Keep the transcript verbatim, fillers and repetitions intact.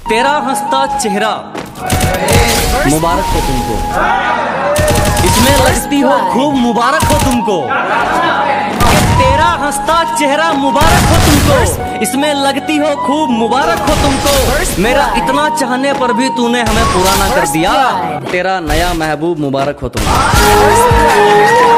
तेरा हंसता चेहरा मुबारक हो तुमको, इसमें लगती हो खूब मुबारक हो तुमको। तेरा हंसता चेहरा मुबारक हो तुमको, इसमें लगती हो खूब मुबारक हो तुमको। मेरा इतना चाहने पर भी तूने हमें पुराना कर दिया, तेरा नया महबूब मुबारक हो तुमको।